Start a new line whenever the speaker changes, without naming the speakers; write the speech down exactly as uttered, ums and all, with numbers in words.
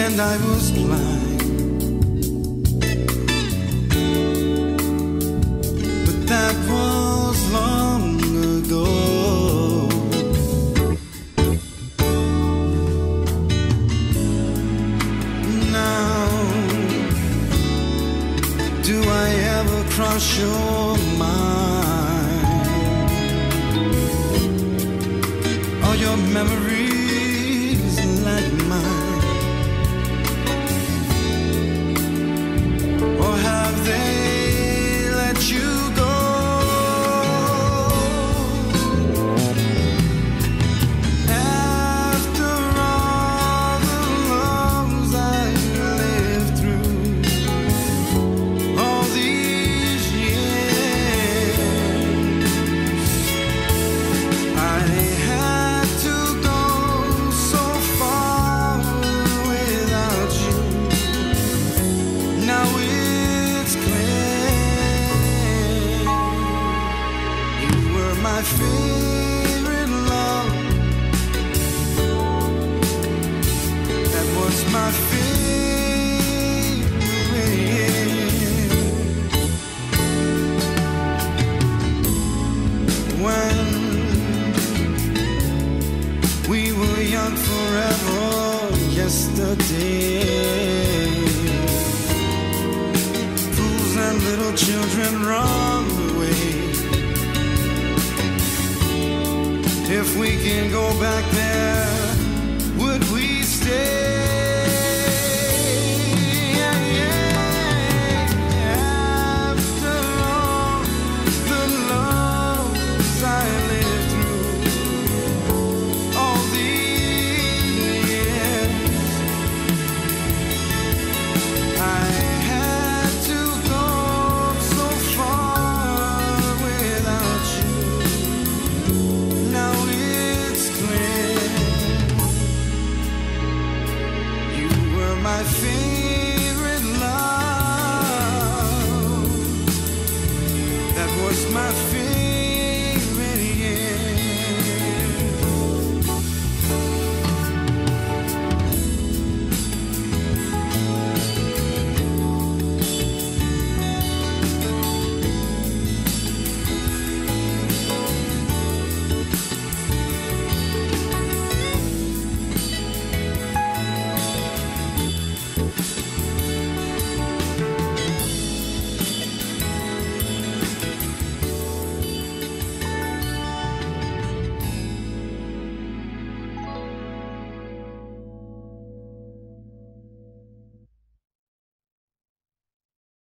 and I was blind, but that was long ago. Now, do I ever cross your mind? Are your memories like mine? Or have they let you go? After all the loves I lived through, all these years, I had to go so far without you. Now it's clear you were my favorite love. That was my favorite. When we were young forever, yesterday, fools and little children run away. If we can go back there, would we stay?